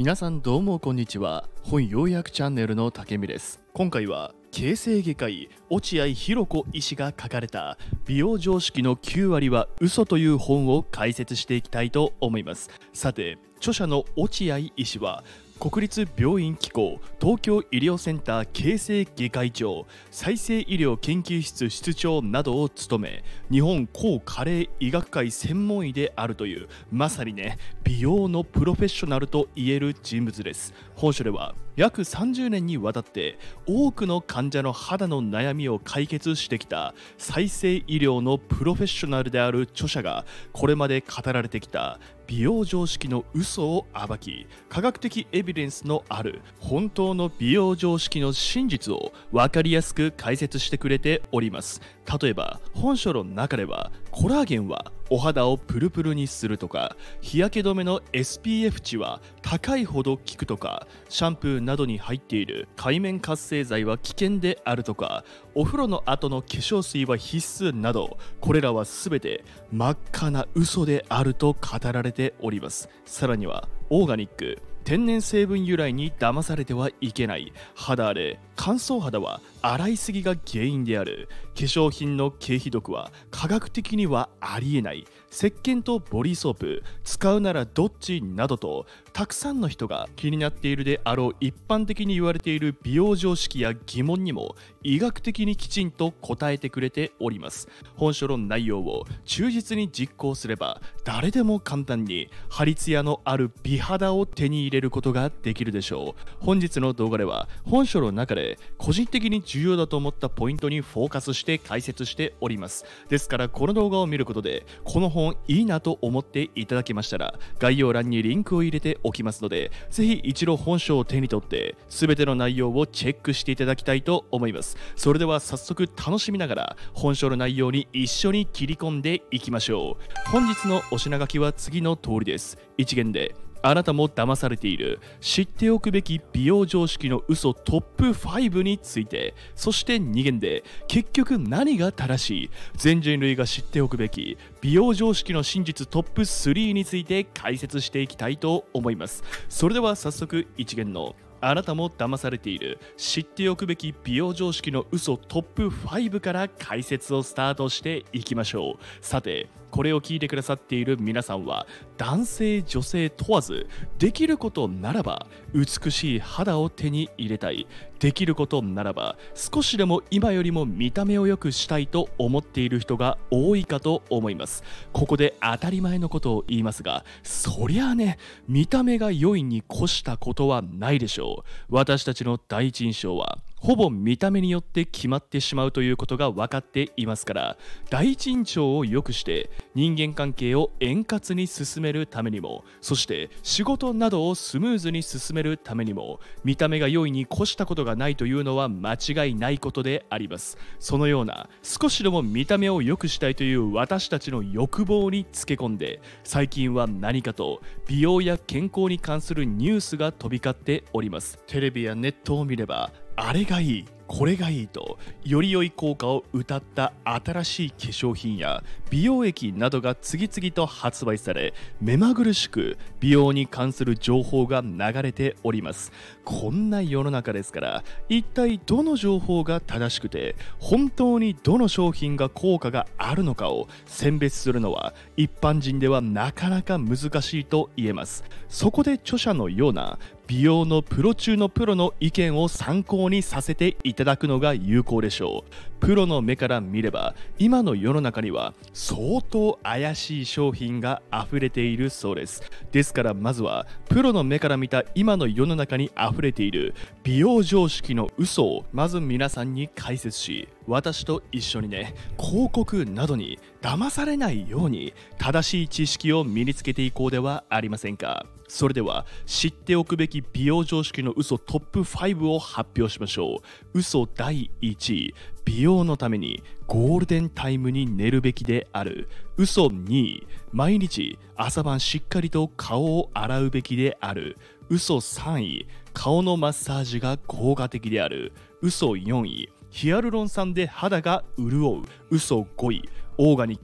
皆さんどうもこんにちは。本要約チャンネルの竹見です。今回は形成外科医落合博子医師が書かれた美容常識の9割は嘘という本を解説していきたいと思います。さて、著者の落合医師は国立病院機構東京医療センター形成外科医長、再生医療研究室室長などを務め、日本高加齢医学会専門医であるというまさにね、美容のプロフェッショナルと言える人物です。本書では約30年にわたって多くの患者の肌の悩みを解決してきた再生医療のプロフェッショナルである著者が、これまで語られてきた美容常識の嘘を暴き、科学的エビデンスのある本当の美容常識の真実を分かりやすく解説してくれております。例えば本書の中では、コラーゲンはお肌をプルプルにするとか、日焼け止めの SPF 値は高いほど効くとか、シャンプーなどに入っている界面活性剤は危険であるとか、お風呂の後の化粧水は必須など、これらは全て真っ赤な嘘であると語られております。さらにはオーガニック、天然成分由来に騙されてはいけない、肌荒れ、乾燥肌は洗いすぎが原因である、化粧品の経皮毒は科学的にはありえない、石鹸とボディーソープ使うならどっちなどと、たくさんの人が気になっているであろう一般的に言われている美容常識や疑問にも医学的にきちんと答えてくれております。本書の内容を忠実に実行すれば、誰でも簡単にハリツヤのある美肌を手に入れることができるでしょう。本日の動画では本書の中で個人的に重要だと思ったポイントにフォーカスして解説しております。ですからこの動画を見ることでこの本いいなと思っていただけましたら、概要欄にリンクを入れておきますので、ぜひ一度本書を手に取って全ての内容をチェックしていただきたいと思います。それでは早速楽しみながら本書の内容に一緒に切り込んでいきましょう。本日のお品書きは次の通りです。1限であなたも騙されている知っておくべき美容常識の嘘トップ5について、そして2限で結局何が正しい、全人類が知っておくべき美容常識の真実トップ3について解説していきたいと思います。それでは早速1限のあなたも騙されている知っておくべき美容常識の嘘トップ5から解説をスタートしていきましょう。さて、これを聞いてくださっている皆さんは男性女性問わず、できることならば美しい肌を手に入れたい、できることならば少しでも今よりも見た目を良くしたいと思っている人が多いかと思います。ここで当たり前のことを言いますが、そりゃあね、見た目が良いに越したことはないでしょう。私たちの第一印象はほぼ見た目によって決まってしまうということが分かっていますから、第一印象を良くして人間関係を円滑に進めるためにも、そして仕事などをスムーズに進めるためにも、見た目が良いに越したことがないというのは間違いないことであります。そのような少しでも見た目を良くしたいという私たちの欲望につけ込んで、最近は何かと美容や健康に関するニュースが飛び交っております。テレビやネットを見れば、あれがいい、これがいいとより良い効果を謳った新しい化粧品や美容液などが次々と発売され、目まぐるしく美容に関する情報が流れております。こんな世の中ですから、一体どの情報が正しくて本当にどの商品が効果があるのかを選別するのは一般人ではなかなか難しいと言えます。そこで著者のような美容のプロ中のプロの意見を参考にさせていただくのが有効でしょう。プロの目から見れば、今の世の中には相当怪しい商品が溢れているそうです。ですからまずはプロの目から見た今の世の中に溢れている美容常識の嘘をまず皆さんに解説し、私と一緒にね、広告などに騙されないように正しい知識を身につけていこうではありませんか。それでは知っておくべき美容常識の嘘トップ5を発表しましょう。嘘第1位、美容のためにゴールデンタイムに寝るべきである。嘘2位、毎日朝晩しっかりと顔を洗うべきである。嘘3位、顔のマッサージが効果的である。嘘4位、ヒアルロン酸で肌が潤う。嘘5位、オーガニック、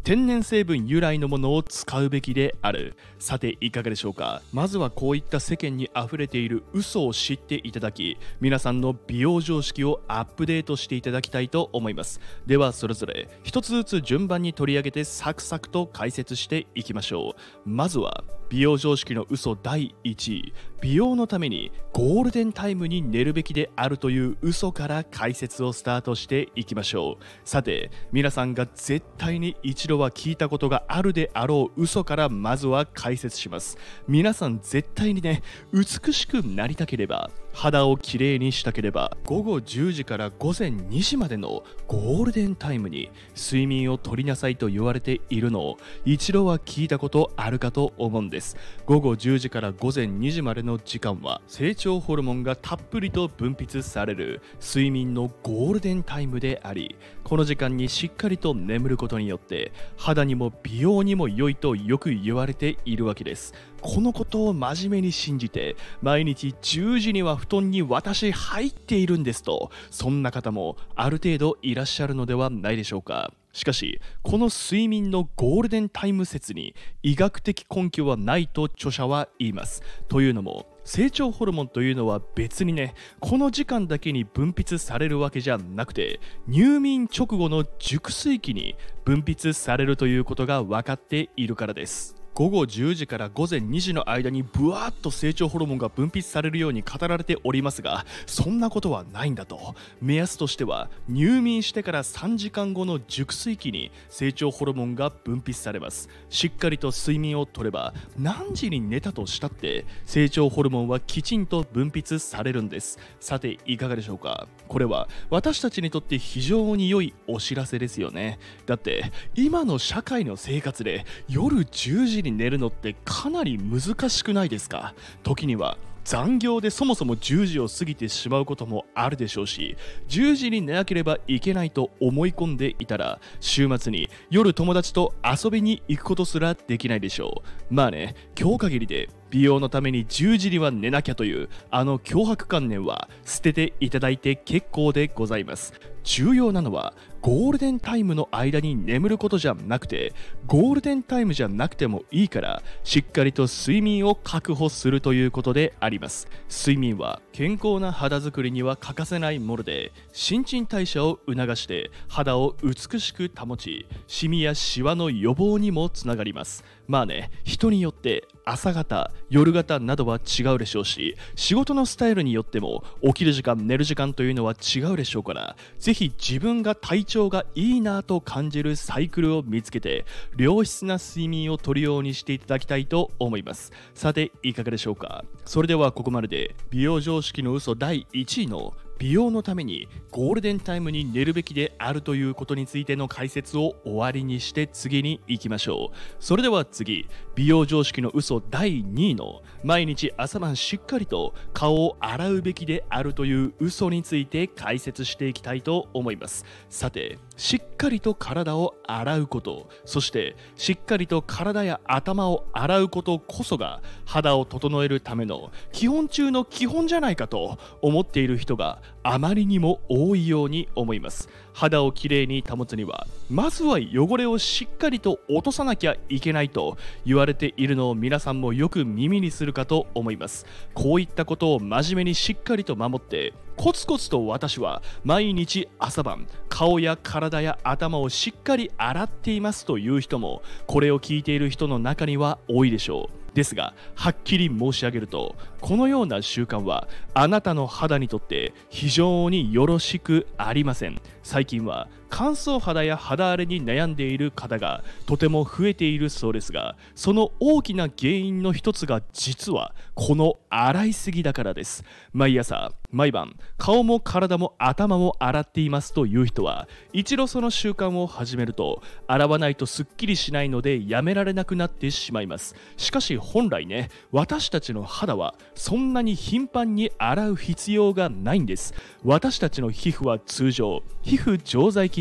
天然成分由来のものを使うべきである。さていかがでしょうか。まずはこういった世間にあふれている嘘を知っていただき、皆さんの美容常識をアップデートしていただきたいと思います。ではそれぞれ一つずつ順番に取り上げてサクサクと解説していきましょう。まずは美容常識の嘘第1位、美容のためにゴールデンタイムに寝るべきであるという嘘から解説をスタートしていきましょう。さて皆さんが絶対に一度は聞いたことがあるであろう嘘からまずは解説します。皆さん絶対にね、美しくなりたければ、肌をきれいにしたければ、午後10時から午前2時までのゴールデンタイムに睡眠をとりなさいと言われているのを一度は聞いたことあるかと思うんです。午後10時から午前2時までの時間は成長ホルモンがたっぷりと分泌される睡眠のゴールデンタイムであり、この時間にしっかりと眠ることによって肌にも美容にも良いとよく言われているわけです。このことを真面目に信じて毎日10時には布団に私入っているんですと、そんな方もある程度いらっしゃるのではないでしょうか。しかしこの睡眠のゴールデンタイム説に医学的根拠はないと著者は言います。というのも成長ホルモンというのは別にね、この時間だけに分泌されるわけじゃなくて、入眠直後の熟睡期に分泌されるということが分かっているからです。午後10時から午前2時の間にブワーッと成長ホルモンが分泌されるように語られておりますが、そんなことはないんだと。目安としては入眠してから3時間後の熟睡期に成長ホルモンが分泌されます。しっかりと睡眠をとれば何時に寝たとしたって成長ホルモンはきちんと分泌されるんです。さていかがでしょうか。これは私たちにとって非常に良いお知らせですよね。だって今の社会の生活で夜10時に寝るのってかなり難しくないですか。時には残業でそもそも10時を過ぎてしまうこともあるでしょうし、10時に寝なければいけないと思い込んでいたら週末に夜友達と遊びに行くことすらできないでしょう。まあね、今日限りで美容のために10時には寝なきゃというあの強迫観念は捨てていただいて結構でございます。重要なのはゴールデンタイムの間に眠ることじゃなくて、ゴールデンタイムじゃなくてもいいからしっかりと睡眠を確保するということであります。睡眠は健康な肌作りには欠かせないもので、新陳代謝を促して肌を美しく保ち、シミやシワの予防にもつながります。まあね、人によって朝型、夜型などは違うでしょうし、仕事のスタイルによっても起きる時間、寝る時間というのは違うでしょうから、ぜひ自分が体調がいいなと感じるサイクルを見つけて良質な睡眠をとるようにしていただきたいと思います。さていかがでしょうか。それではここまでで美容常識の嘘第1位の美容のためにゴールデンタイムに寝るべきであるということについての解説を終わりにして次に行きましょう。それでは次、美容常識の嘘第2位の毎日朝晩しっかりと顔を洗うべきであるという嘘について解説していきたいと思います。さて、しっかりと体を洗うこと、そしてしっかりと体や頭を洗うことこそが肌を整えるための基本中の基本じゃないかと思っている人があまりにも多いように思います。肌をきれいに保つにはまずは汚れをしっかりと落とさなきゃいけないと言われているのを皆さんもよく耳にするかと思います。こういったことを真面目にしっかりと守ってコツコツと私は毎日朝晩顔や体や頭をしっかり洗っていますという人もこれを聞いている人の中には多いでしょう。ですがはっきり申し上げると、このような習慣はあなたの肌にとって非常によろしくありません。最近は乾燥肌や肌荒れに悩んでいる方がとても増えているそうですが、その大きな原因の一つが実はこの洗いすぎだからです。毎朝毎晩顔も体も頭も洗っていますという人は一度その習慣を始めると洗わないとすっきりしないのでやめられなくなってしまいます。しかし本来ね、私たちの肌はそんなに頻繁に洗う必要がないんです。私たちの皮膚は通常皮膚常在菌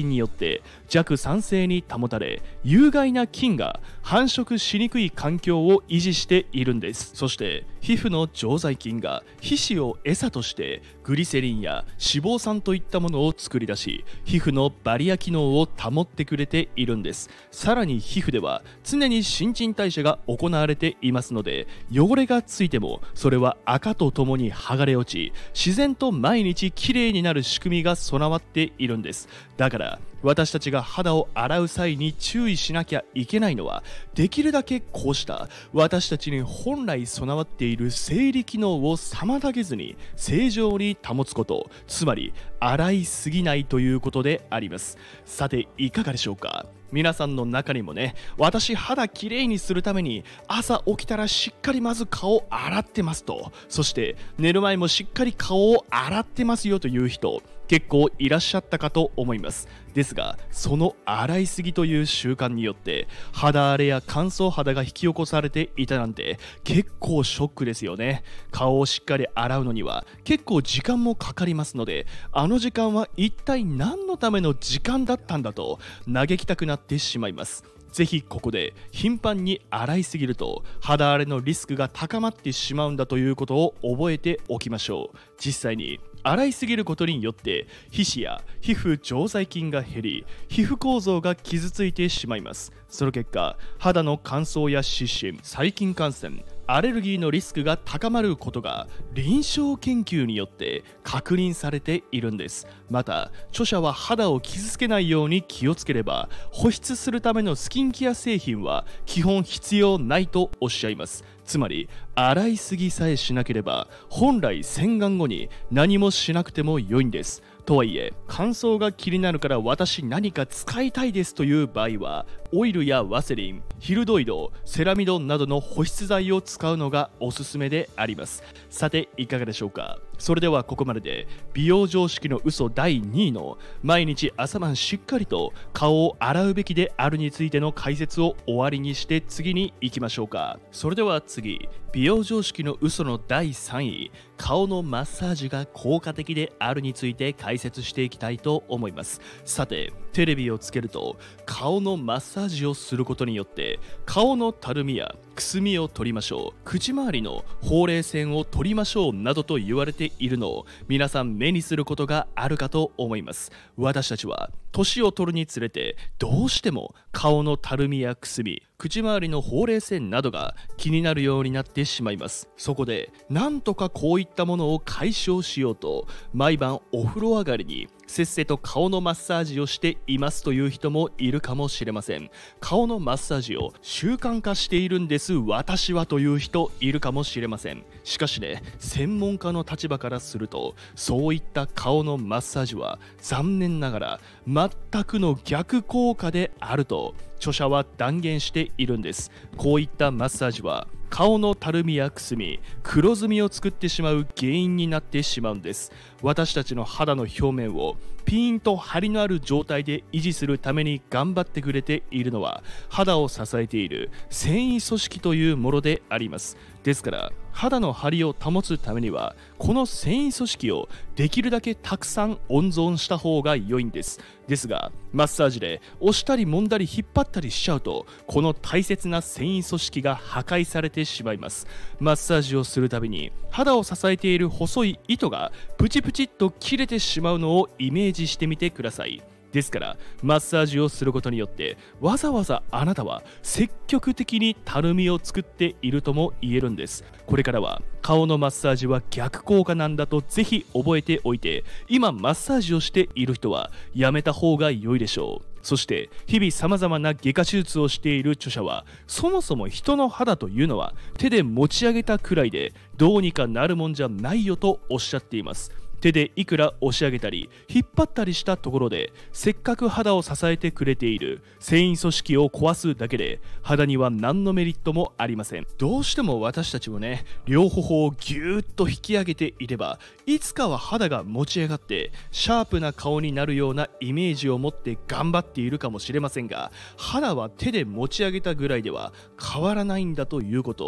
菌によって弱酸性に保たれ、有害な菌が繁殖しにくい環境を維持しているんです。そして皮膚の常在菌が皮脂を餌としてグリセリンや脂肪酸といったものを作り出し、皮膚のバリア機能を保ってくれているんです。さらに皮膚では常に新陳代謝が行われていますので、汚れがついてもそれは赤とともに剥がれ落ち、自然と毎日きれいになる仕組みが備わっているんです。だから私たちが肌を洗う際に注意しなきゃいけないのは、できるだけこうした私たちに本来備わっている生理機能を妨げずに正常に保つこと、つまり洗いすぎないということであります。さていかがでしょうか。皆さんの中にもね、私肌きれいにするために朝起きたらしっかりまず顔洗ってますと、そして寝る前もしっかり顔を洗ってますよという人結構いらっしゃったかと思います。ですがその洗いすぎという習慣によって肌荒れや乾燥肌が引き起こされていたなんて結構ショックですよね。顔をしっかり洗うのには結構時間もかかりますので、あの時間は一体何のための時間だったんだと嘆きたくなってしまいます。ぜひここで頻繁に洗いすぎると肌荒れのリスクが高まってしまうんだということを覚えておきましょう。実際に洗いすぎることによって皮脂や皮膚常在菌が減り、皮膚構造が傷ついてしまいます。その結果、肌の乾燥や湿疹、細菌感染、アレルギーのリスクが高まることが臨床研究によって確認されているんです。また著者は肌を傷つけないように気をつければ保湿するためのスキンケア製品は基本必要ないとおっしゃいます。つまり洗いすぎさえしなければ本来洗顔後に何もしなくても良いんです。とはいえ乾燥が気になるから私何か使いたいですという場合はオイルやワセリン、ヒルドイド、セラミドなどの保湿剤を使うのがおすすめであります。さていかがでしょうか。それではここまでで美容常識の嘘第2位の毎日朝晩しっかりと顔を洗うべきであるについての解説を終わりにして次に行きましょうか。それでは次、美容常識の嘘の第3位、顔のマッサージが効果的であるについて解説していきたいと思います。さてテレビをつけると顔のマッサージをすることによって顔のたるみやくすみを取りましょう、口周りのほうれい線を取りましょうなどと言われているのを皆さん目にすることがあるかと思います。私たちは年を取るにつれてどうしても顔のたるみやくすみ、口周りのほうれい線などが気になるようになってしまいます。そこでなんとかこういったものを解消しようと毎晩お風呂上がりにせっせと顔のマッサージをしていますという人もいるかもしれません。顔のマッサージを習慣化しているんです私はという人いるかもしれません。しかしね、専門家の立場からするとそういった顔のマッサージは残念ながら全くの逆効果であると著者は断言しているんです。こういったマッサージは顔のたるみやくすみ、黒ずみを作ってしまう原因になってしまうんです。私たちの肌の表面をピーンと張りのある状態で維持するために頑張ってくれているのは肌を支えている繊維組織というものであります。ですから肌の張りを保つためにはこの繊維組織をできるだけたくさん温存した方が良いんです。ですがマッサージで押したり揉んだり引っ張ったりしちゃうとこの大切な繊維組織が破壊されてしまいます。マッサージをするたびに肌を支えている細い糸がプチプチっと切れてしまうのをイメージしてみてください。ですからマッサージをすることによってわざわざあなたは積極的にたるみを作っているとも言えるんです。これからは顔のマッサージは逆効果なんだとぜひ覚えておいて、今マッサージをしている人はやめた方が良いでしょう。そして日々さまざまな外科手術をしている著者はそもそも人の肌というのは手で持ち上げたくらいでどうにかなるもんじゃないよとおっしゃっています。手でいくら押し上げたり引っ張ったりしたところでせっかく肌を支えてくれている繊維組織を壊すだけで肌には何のメリットもありません。どうしても私たちもね、両頬をぎゅーっと引き上げていればいつかは肌が持ち上がってシャープな顔になるようなイメージを持って頑張っているかもしれませんが、肌は手で持ち上げたぐらいでは変わらないんだということを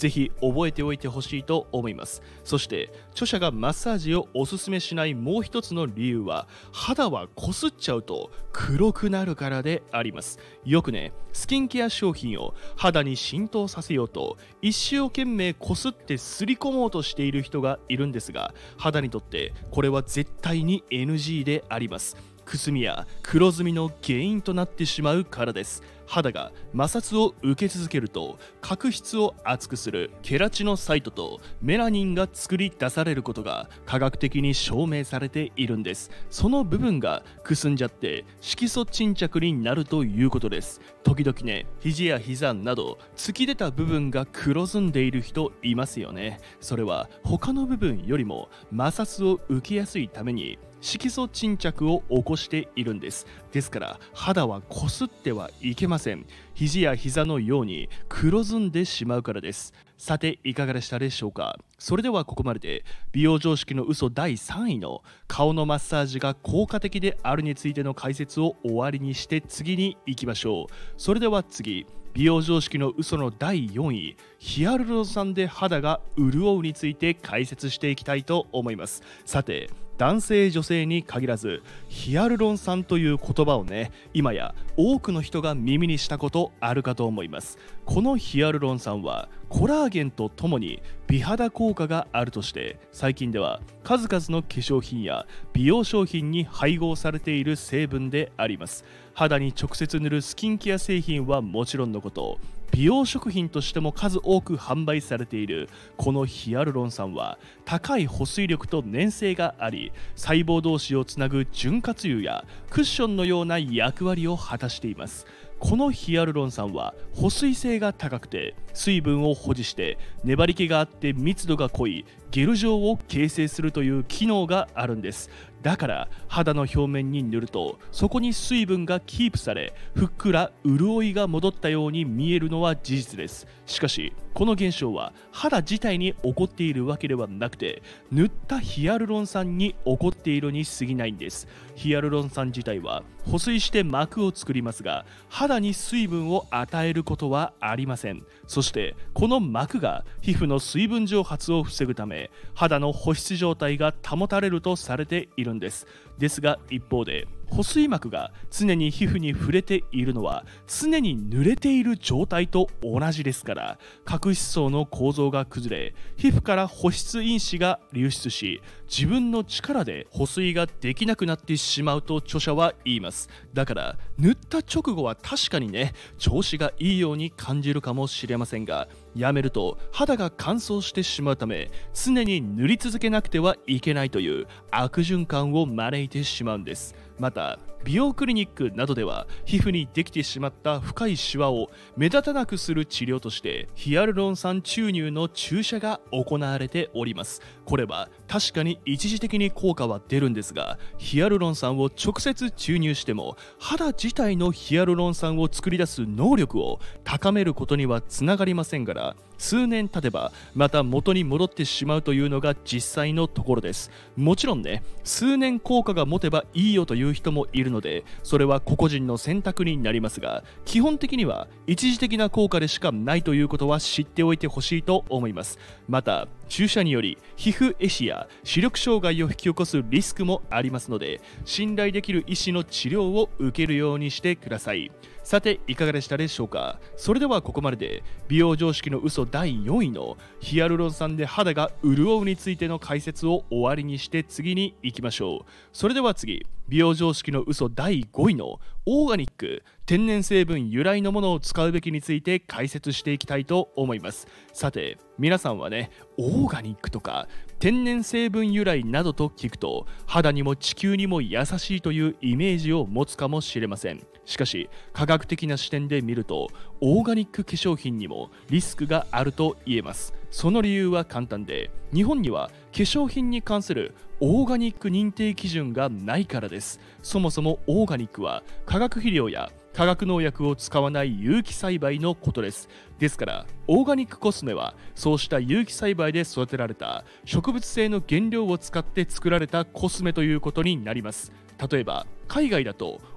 ぜひ覚えておいてほしいと思います。そして著者がマッサージをおすすめしないもう一つの理由は、肌はこすっちゃうと黒くなるからであります。よくね、スキンケア商品を肌に浸透させようと一生懸命こすってすり込もうとしている人がいるんですが、肌にとってこれは絶対に NG であります。くすみや黒ずみの原因となってしまうからです。肌が摩擦を受け続けると角質を厚くするケラチノサイトとメラニンが作り出されることが科学的に証明されているんです。その部分がくすんじゃって色素沈着になるということです。時々ね、肘や膝など突き出た部分が黒ずんでいる人いますよね。それは他の部分よりも摩擦を受けやすいために色素沈着を起こしているんです。ですから肌はこすってはいけません。肘や膝のように黒ずんでしまうからです。さていかがでしたでしょうか。それではここまでで美容常識の嘘第3位の顔のマッサージが効果的であるについての解説を終わりにして次に行きましょう。それでは次、美容常識の嘘の第4位、ヒアルロン酸で肌が潤うについて解説していきたいと思います。さて男性女性に限らずヒアルロン酸という言葉をね、今や多くの人が耳にしたことあるかと思います。このヒアルロン酸はコラーゲンとともに美肌効果があるとして最近では数々の化粧品や美容商品に配合されている成分であります。肌に直接塗るスキンケア製品はもちろんのこと、美容食品としても数多く販売されているこのヒアルロン酸は高い保水力と粘性があり、細胞同士をつなぐ潤滑油やクッションのような役割を果たしています。このヒアルロン酸は保水性が高くて水分を保持して粘り気があって密度が濃いゲル状を形成するという機能があるんです。だから肌の表面に塗るとそこに水分がキープされふっくら潤いが戻ったように見えるのは事実です。しかしこの現象は肌自体に起こっているわけではなくて塗ったヒアルロン酸に起こっているに過ぎないんです。ヒアルロン酸自体は保水して膜を作りますが肌に水分を与えることはありません。そしてこの膜が皮膚の水分蒸発を防ぐため肌の保湿状態が保たれるとされているんです。ですが一方で保水膜が常に皮膚に触れているのは常に濡れている状態と同じですから、角質層の構造が崩れ皮膚から保湿因子が流出し自分の力で保水ができなくなってしまうと著者は言います。だから塗った直後は確かにね、調子がいいように感じるかもしれませんが、やめると肌が乾燥してしまうため常に塗り続けなくてはいけないという悪循環を招いてしまうんです。また美容クリニックなどでは皮膚にできてしまった深いシワを目立たなくする治療としてヒアルロン酸注入の注射が行われております。これは確かに一時的に効果は出るんですが、ヒアルロン酸を直接注入しても肌自体のヒアルロン酸を作り出す能力を高めることにはつながりませんから、数年経てばまた元に戻ってしまうというのが実際のところです。もちろんね、数年効果が持てばいいよという人もいるのでそれは個々人の選択になりますが、基本的には一時的な効果でしかないということは知っておいてほしいと思います。また注射により皮膚壊死や視力障害を引き起こすリスクもありますので、信頼できる医師の治療を受けるようにしてください。さていかがでしたでしょうか。それではここまでで美容常識の嘘第4位のヒアルロン酸で肌が潤うについての解説を終わりにして次に行きましょう。それでは次、美容常識の嘘第5位のオーガニック天然成分由来のものを使うべきについて解説していきたいと思います。さて皆さんはね、オーガニックとか天然成分由来などと聞くと肌にも地球にも優しいというイメージを持つかもしれません。しかし科学的な視点で見るとオーガニック化粧品にもリスクがあると言えます。その理由は簡単で、日本には化粧品に関するオーガニック認定基準がないからです。そもそもオーガニックは化学肥料や化学農薬を使わない有機栽培のことです。ですからオーガニックコスメはそうした有機栽培で育てられた植物性の原料を使って作られたコスメということになります。例えば海外だと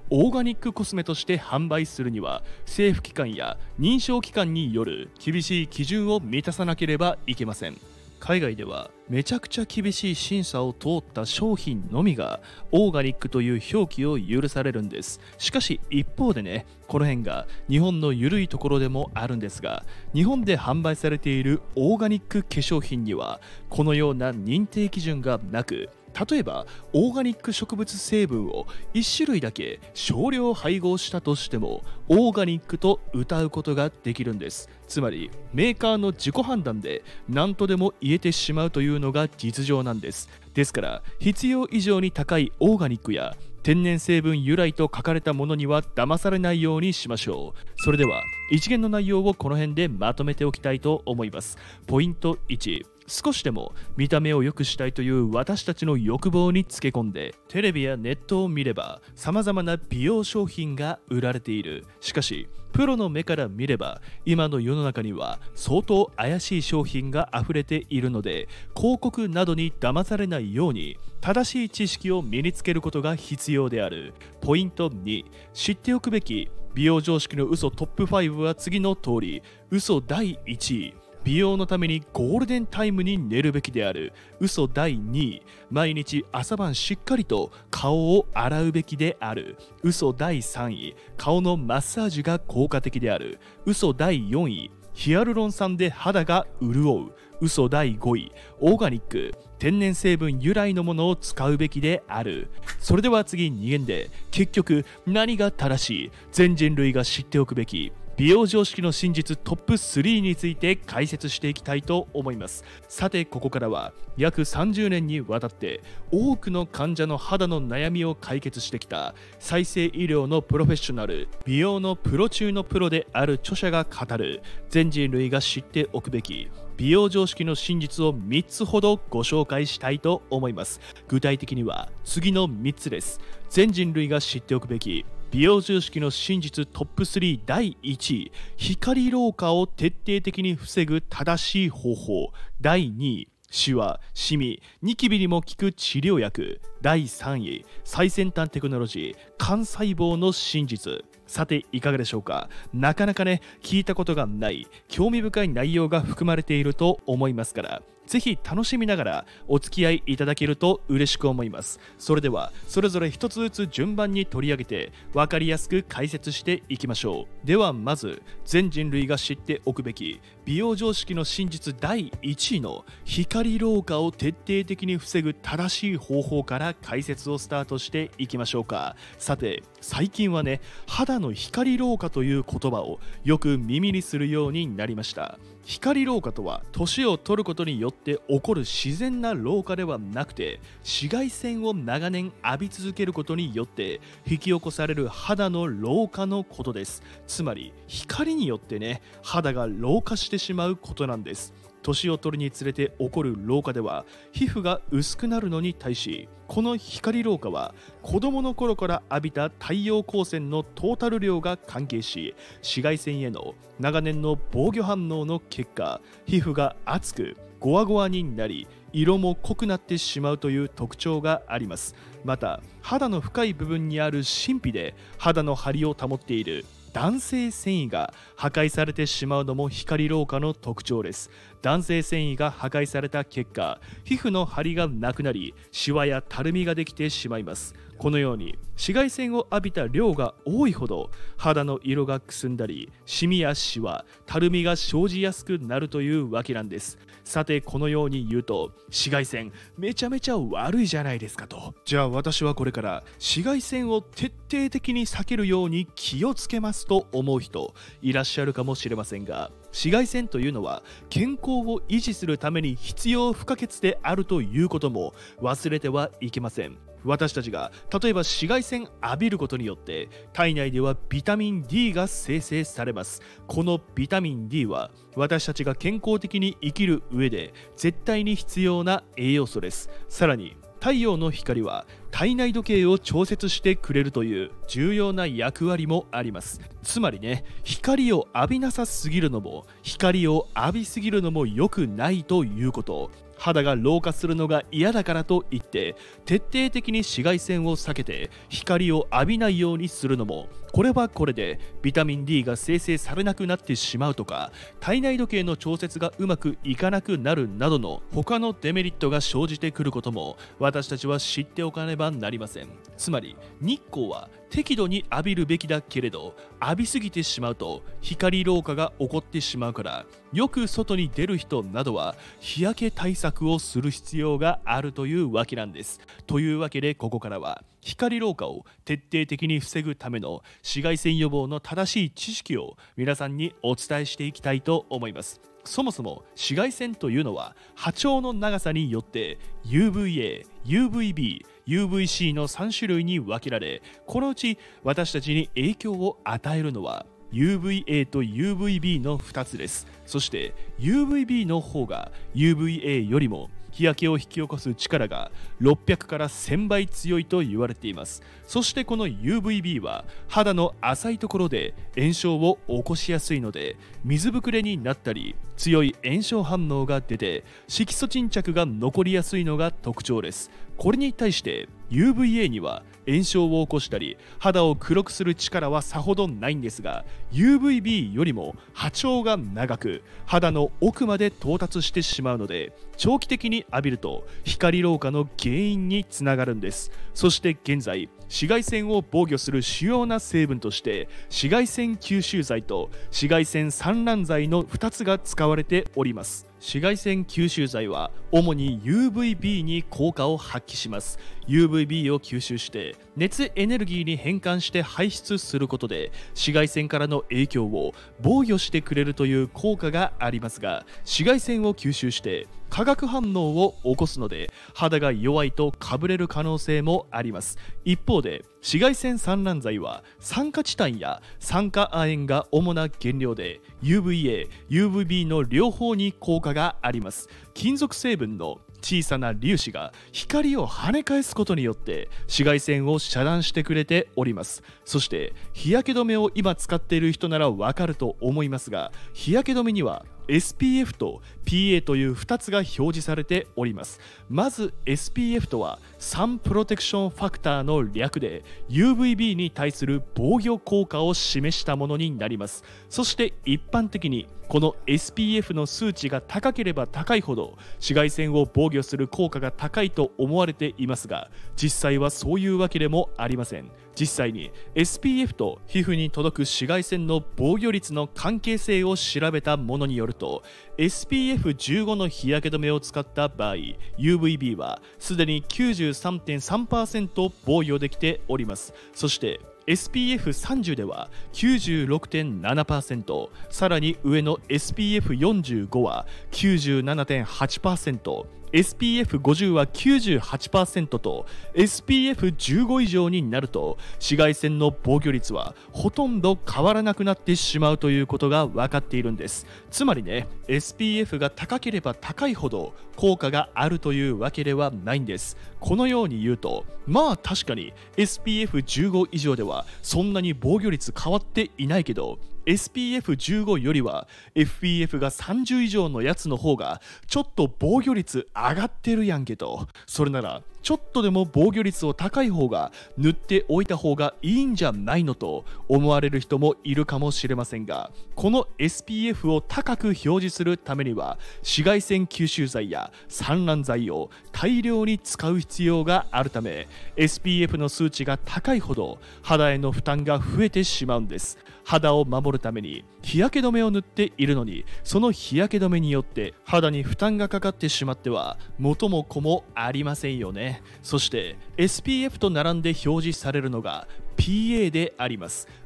オーガニックコスメとして販売するには政府機関や認証機関による厳しい基準を満たさなければいけません。海外ではめちゃくちゃ厳しい審査を通った商品のみがオーガニックという表記を許されるんです。しかし一方でね、この辺が日本の緩いところでもあるんですが、日本で販売されているオーガニック化粧品にはこのような認定基準がなく、例えばオーガニック植物成分を1種類だけ少量配合したとしてもオーガニックと謳うことができるんです。つまりメーカーの自己判断で何とでも言えてしまうというのが実情なんです。ですから必要以上に高いオーガニックや天然成分由来と書かれたものには騙されないようにしましょう。それでは一元の内容をこの辺でまとめておきたいと思います。ポイント1、少しでも見た目を良くしたいという私たちの欲望につけ込んでテレビやネットを見れば様々な美容商品が売られている。しかしプロの目から見れば今の世の中には相当怪しい商品が溢れているので、広告などに騙されないように正しい知識を身につけることが必要である。ポイント2、知っておくべき美容常識の嘘トップ5は次の通り。嘘第1位、美容のためにゴールデンタイムに寝るべきである。嘘第2位、毎日朝晩しっかりと顔を洗うべきである。嘘第3位、顔のマッサージが効果的である。嘘第4位、ヒアルロン酸で肌が潤う。嘘第5位、オーガニック天然成分由来のものを使うべきである。それでは次2限で結局何が正しい、全人類が知っておくべき美容常識の真実トップ3について解説していきたいと思います。さてここからは約30年にわたって多くの患者の肌の悩みを解決してきた再生医療のプロフェッショナル、美容のプロ中のプロである著者が語る全人類が知っておくべき美容常識の真実を3つほどご紹介したいと思います。具体的には次の3つです。全人類が知っておくべき美容常識の真実トップ3第1位、光老化を徹底的に防ぐ正しい方法。第2位、シワ、シミ、ニキビにも効く治療薬。第3位、最先端テクノロジー、幹細胞の真実。さていかがでしょうか。なかなかね、聞いたことがない興味深い内容が含まれていると思いますから、ぜひ楽しみながらお付き合いいただけると嬉しく思います。それではそれぞれ一つずつ順番に取り上げて分かりやすく解説していきましょう。ではまず全人類が知っておくべき美容常識の真実第1位の光老化を徹底的に防ぐ正しい方法から解説をスタートしていきましょうか。さて最近はね、肌の光老化という言葉をよく耳にするようになりました。光老化とは年を取ることによって起こる自然な老化ではなくて、紫外線を長年浴び続けることによって引き起こされる肌の老化のことです。つまり光によってね、肌が老化してしまうことなんです。年を取るにつれて起こる老化では皮膚が薄くなるのに対し、この光老化は子供の頃から浴びた太陽光線のトータル量が関係し、紫外線への長年の防御反応の結果、皮膚が厚くゴワゴワになり色も濃くなってしまうという特徴があります。また肌の深い部分にある真皮で肌の張りを保っている弾性繊維が破壊されてしまうのも光老化の特徴です。弾性繊維が破壊された結果、皮膚の張りがなくなりシワやたるみができてしまいます。このように紫外線を浴びた量が多いほど肌の色がくすんだり、シミやシワ、たるみが生じやすくなるというわけなんです。さてこのように言うと、紫外線めちゃめちゃ悪いじゃないですかと。じゃあ私はこれから紫外線を徹底的に避けるように気をつけますと思う人いらっしゃるかもしれませんが、紫外線というのは健康を維持するために必要不可欠であるということも忘れてはいけません。私たちが例えば紫外線浴びることによって体内ではビタミン D が生成されます。このビタミン D は私たちが健康的に生きる上で絶対に必要な栄養素です。さらに太陽の光は体内時計を調節してくれるという重要な役割もあります。つまりね、光を浴びなさすぎるのも光を浴びすぎるのも良くないということ。肌が老化するのが嫌だからといって徹底的に紫外線を避けて光を浴びないようにするのも、これはこれでビタミン D が生成されなくなってしまうとか、体内時計の調節がうまくいかなくなるなどの他のデメリットが生じてくることも私たちは知っておかねばなりません。つまり日光は適度に浴びるべきだけれど、浴びすぎてしまうと光老化が起こってしまうから、よく外に出る人などは日焼け対策をする必要があるというわけなんです。というわけでここからは光老化を徹底的に防ぐための紫外線予防の正しい知識を皆さんにお伝えしていきたいと思います。そもそも紫外線というのは波長の長さによって UVA、UVB、UVC の3種類に分けられ、このうち私たちに影響を与えるのは UVA と UVB の2つです。そして UVB の方が UVA よりも日焼けを引き起こす力が600から1000倍強いと言われています。そしてこの UVB は肌の浅いところで炎症を起こしやすいので、水ぶくれになったり強い炎症反応が出て色素沈着が残りやすいのが特徴です。これに対して UVA には炎症を起こしたり肌を黒くする力はさほどないんですが、 UVB よりも波長が長く肌の奥まで到達してしまうので、長期的に浴びると光老化の原因につながるんです。そして現在紫外線を防御する主要な成分として紫外線吸収剤と紫外線散乱剤の2つが使われております。紫外線吸収剤は主に UVB に効果を発揮します。 UVB を吸収して熱エネルギーに変換して排出することで紫外線からの影響を防御してくれるという効果がありますが、紫外線を吸収して化学反応を起こすので肌が弱いとかぶれる可能性もあります。一方で紫外線散乱剤は酸化チタンや酸化亜鉛が主な原料で UVA、UVB の両方に効果があります。金属成分の小さな粒子が光を跳ね返すことによって紫外線を遮断してくれております。そして日焼け止めを今使っている人ならわかると思いますが、日焼け止めにはSPF と PA という2つが表示されております。まず SPF とはサンプロテクションファクターの略で UVB に対する防御効果を示したものになります。そして一般的にこの SPF の数値が高ければ高いほど紫外線を防御する効果が高いと思われていますが、実際はそういうわけでもありません。実際に SPF と皮膚に届く紫外線の防御率の関係性を調べたものによると、 SPF15 の日焼け止めを使った場合 UVB はすでに 93.3% 防御できております。そしてSPF30 では 96.7%、 さらに上の SPF45 は 97.8%、SPF50 は 98% と SPF15 以上になると紫外線の防御率はほとんど変わらなくなってしまうということが分かっているんです。つまりね、 SPF が高ければ高いほど効果があるというわけではないんです。このように言うと、まあ確かに SPF15 以上ではそんなに防御率変わっていないけど、SPF15 よりは FPF が30以上のやつの方がちょっと防御率上がってるやんけと。それならちょっとでも防御率を高い方が塗っておいた方がいいんじゃないのと思われる人もいるかもしれませんが、この SPF を高く表示するためには紫外線吸収剤や散乱剤を大量に使う必要があるため、 SPF の数値が高いほど肌への負担が増えてしまうんです。肌を守るために日焼け止めを塗っているのに、その日焼け止めによって肌に負担がかかってしまっては元も子もありませんよね。そして SPF と並んで表示されるのが PA であります。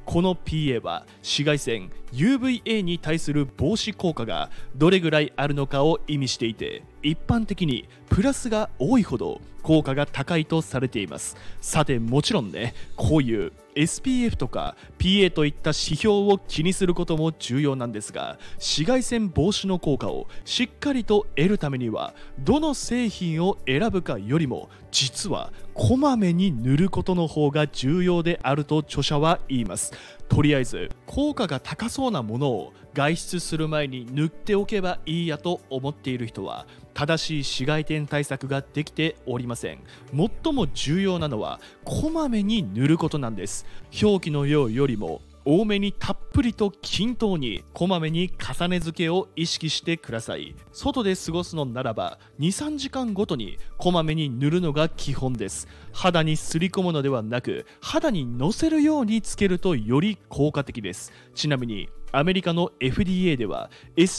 この PA は紫外線 UVA に対する防止効果がどれぐらいあるのかを意味していて、一般的にプラスが多いほど効果が高いとされています。さてもちろんね、こういう SPF とか PA といった指標を気にすることも重要なんですが、紫外線防止の効果をしっかりと得るためにはどの製品を選ぶかよりも、実はこまめに塗ることの方が重要であると著者は言います。とりあえず効果が高そうなものを外出する前に塗っておけばいいやと思っている人は正しい紫外線対策ができておりません。最も重要なのはこまめに塗ることなんです。表記の量よりも多めにたっぷりと均等にこまめに重ね付けを意識してください。外で過ごすのならば 2,3 時間ごとにこまめに塗るのが基本です。肌にすり込むのではなく、肌にのせるようにつけるとより効果的です。ちなみにアメリカの FDA では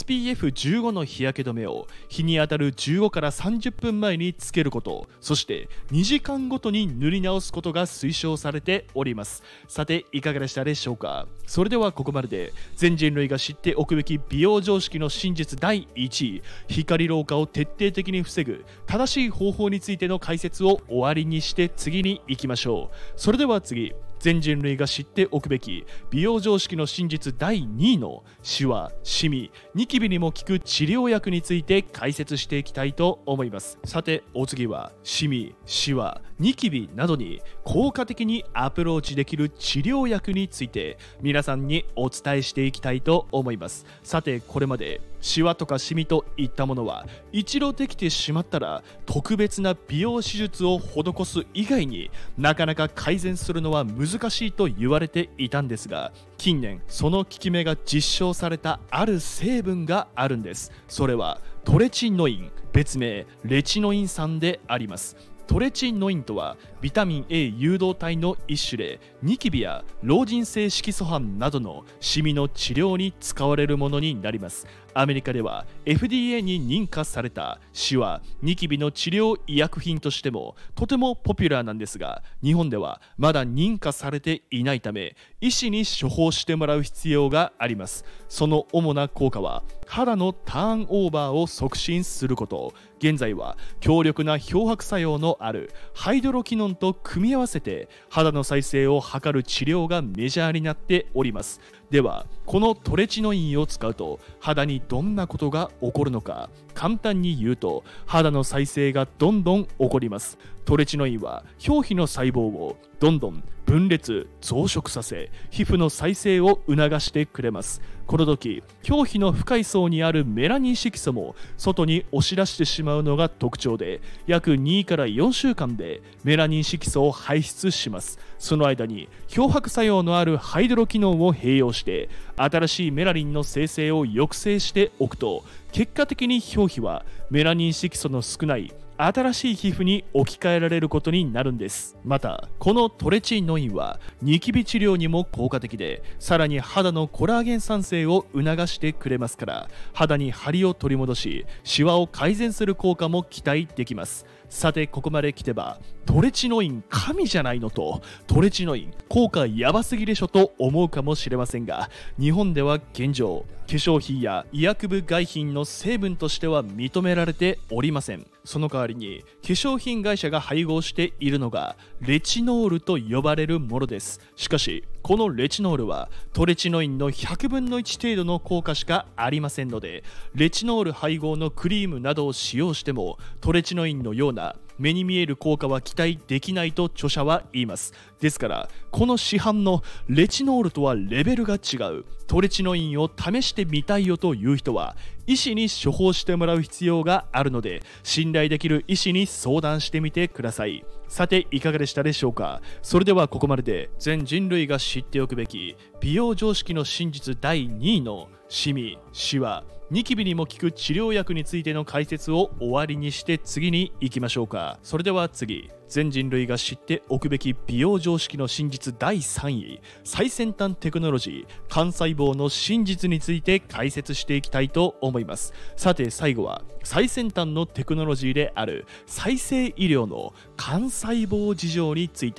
SPF15 の日焼け止めを日に当たる15から30分前につけること、そして2時間ごとに塗り直すことが推奨されております。さていかがでしたでしょうか。それではここまでで全人類が知っておくべき美容常識の真実第1位、光老化を徹底的に防ぐ正しい方法についての解説を終わりにして次に行きましょう。それでは次、全人類が知っておくべき美容常識の真実第2位のシワ、シミ、ニキビにも効く治療薬について解説していきたいと思います。さてお次はシミ、シワ、ニキビなどに効果的にアプローチできる治療薬について皆さんにお伝えしていきたいと思います。さてこれまでシワとかシミといったものは一度できてしまったら特別な美容手術を施す以外になかなか改善するのは難しいと言われていたんですが、近年その効き目が実証されたある成分があるんです。それはトレチノイン、別名レチノイン酸であります。トレチノインとはビタミン A 誘導体の一種で、ニキビや老人性色素斑などのシミの治療に使われるものになります。アメリカでは FDA に認可されたシワ、ニキビの治療医薬品としてもとてもポピュラーなんですが、日本ではまだ認可されていないため医師に処方してもらう必要があります。その主な効果は肌のターンオーバーを促進すること。現在は強力な漂白作用のあるハイドロキノンと組み合わせて肌の再生を図る治療がメジャーになっております。ではこのトレチノインを使うと肌にどんなことが起こるのか。簡単に言うと肌の再生がどんどん起こります。トレチノインは表皮の細胞をどんどん分裂増殖させ、皮膚の再生を促してくれます。この時表皮の深い層にあるメラニン色素も外に押し出してしまうのが特徴で、約2から4週間でメラニン色素を排出します。その間に漂白作用のあるハイドロキノンを併用して新しいメラニンの生成を抑制しておくと、結果的に表皮はメラニン色素の少ない新しい皮膚に置き換えられることになるんです。またこのトレチノインはニキビ治療にも効果的で、さらに肌のコラーゲン産生を促してくれますから、肌に張りを取り戻しシワを改善する効果も期待できます。さてここまで来てばトレチノイン神じゃないのと、トレチノイン効果やばすぎでしょと思うかもしれませんが、日本では現状化粧品や医薬部外品の成分としては認められておりません。その代わりに化粧品会社が配合しているのがレチノールと呼ばれるものです。しかしこのレチノールはトレチノインの100分の1程度の効果しかありませんので、レチノール配合のクリームなどを使用してもトレチノインのような目に見える効果は期待できないと著者は言います。ですからこの市販のレチノールとはレベルが違うトレチノインを試してみたいよという人は医師に処方してもらう必要があるので、信頼できる医師に相談してみてください。さていかがでしたでしょうか。それではここまでで全人類が知っておくべき美容常識の真実第2位のシミ、シワ、ニキビにも効く治療薬についての解説を終わりにして次に行きましょうか。それでは次、全人類が知っておくべき美容常識の真実第3位、最先端テクノロジー幹細胞の真実について解説していきたいと思います。さて最後は最先端のテクノロジーである再生医療の幹細胞事情について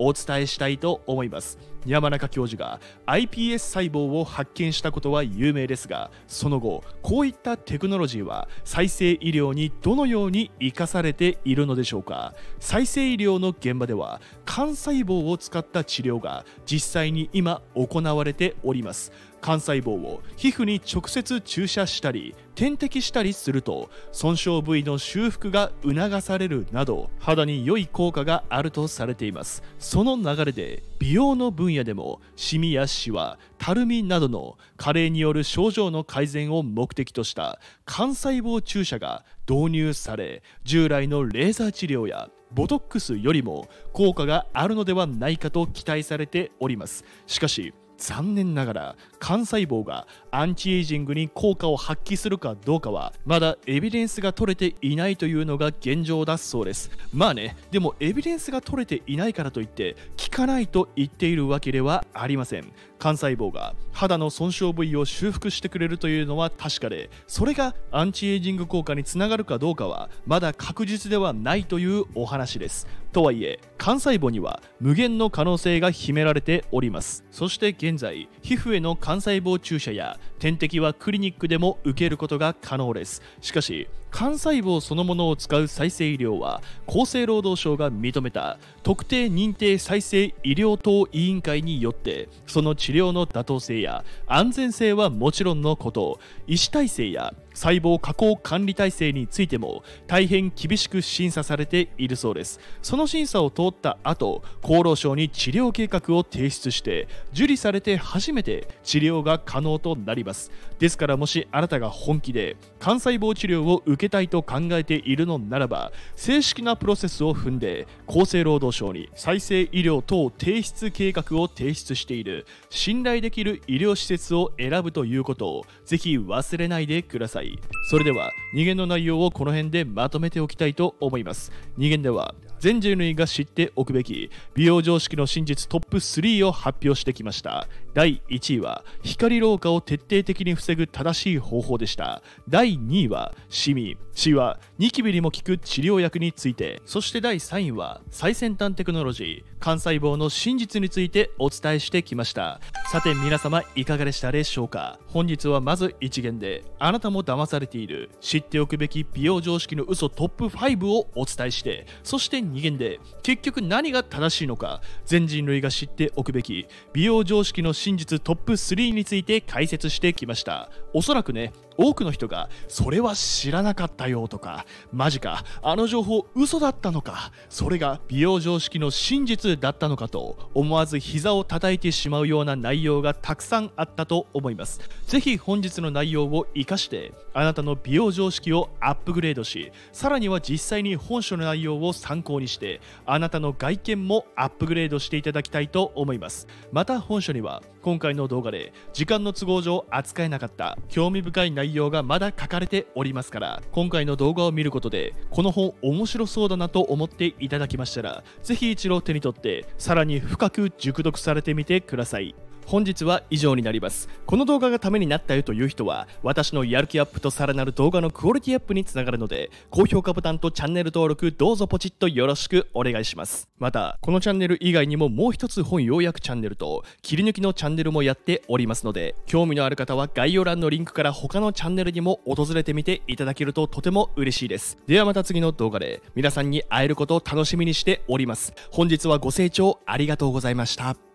お伝えしたいと思います。山中教授が iPS 細胞を発見したことは有名ですが、その後こういったテクノロジーは再生医療にどのように生かされているのでしょうか。再生医療の現場では幹細胞を使った治療が実際に今行われております。幹細胞を皮膚に直接注射したり点滴したりすると損傷部位の修復が促されるなど肌に良い効果があるとされています。その流れで美容の分野でもシミやシワ、たるみなどの加齢による症状の改善を目的とした幹細胞注射が導入され、従来のレーザー治療やボトックスよりも効果があるのではないかと期待されております。しかし残念ながら幹細胞がアンチエイジングに効果を発揮するかどうかはまだエビデンスが取れていないというのが現状だそうです。まあね、でもエビデンスが取れていないからといって効かないと言っているわけではありません。幹細胞が肌の損傷部位を修復してくれるというのは確かで、それがアンチエイジング効果につながるかどうかはまだ確実ではないというお話です。とはいえ幹細胞には無限の可能性が秘められております。そして現在皮膚への幹細胞注射や点滴はクリニックでも受けることが可能です。しかし幹細胞そのものを使う再生医療は厚生労働省が認めた特定認定再生医療等委員会によってその治療の妥当性や安全性はもちろんのこと、医師体制や細胞加工管理体制についても大変厳しく審査されているそうです。その審査を通った後、厚労省に治療計画を提出して受理されて初めて治療が可能となります。ですからもしあなたが本気で幹細胞治療を受けたいと考えているのならば、正式なプロセスを踏んで厚生労働省に再生医療等提出計画を提出している信頼できる医療施設を選ぶということをぜひ忘れないでください。それでは2限の内容をこの辺でまとめておきたいと思います。2限では全人類が知っておくべき美容常識の真実トップ3を発表してきました。第1位は光老化を徹底的に防ぐ正しい方法でした。第2位はシミ、シワ、ニキビにも効く治療薬について、そして第3位は最先端テクノロジー幹細胞の真実についてお伝えしてきました。さて皆様いかがでしたでしょうか。本日はまず1限であなたも騙されている知っておくべき美容常識の嘘トップ5をお伝えして、そして2限で結局何が正しいのか全人類が知っておくべき美容常識の真実トップ3について解説してきました。おそらくね、多くの人がそれは知らなかったよとか、マジかあの情報嘘だったのか、それが美容常識の真実だったのかと思わず膝を叩いてしまうような内容がたくさんあったと思います。ぜひ本日の内容を生かしてあなたの美容常識をアップグレードし、さらには実際に本書の内容を参考にしてあなたの外見もアップグレードしていただきたいと思います。また本書には今回の動画で時間の都合上扱えなかった興味深い内容がまだ書かれておりますから、今回の動画を見ることでこの本面白そうだなと思っていただきましたら、ぜひ一度手に取ってさらに深く熟読されてみてください。本日は以上になります。この動画がためになったよという人は私のやる気アップとさらなる動画のクオリティアップにつながるので、高評価ボタンとチャンネル登録どうぞポチッとよろしくお願いします。またこのチャンネル以外にももう一つ本要約チャンネルと切り抜きのチャンネルもやっておりますので、興味のある方は概要欄のリンクから他のチャンネルにも訪れてみていただけるととても嬉しいです。ではまた次の動画で皆さんに会えることを楽しみにしております。本日はご清聴ありがとうございました。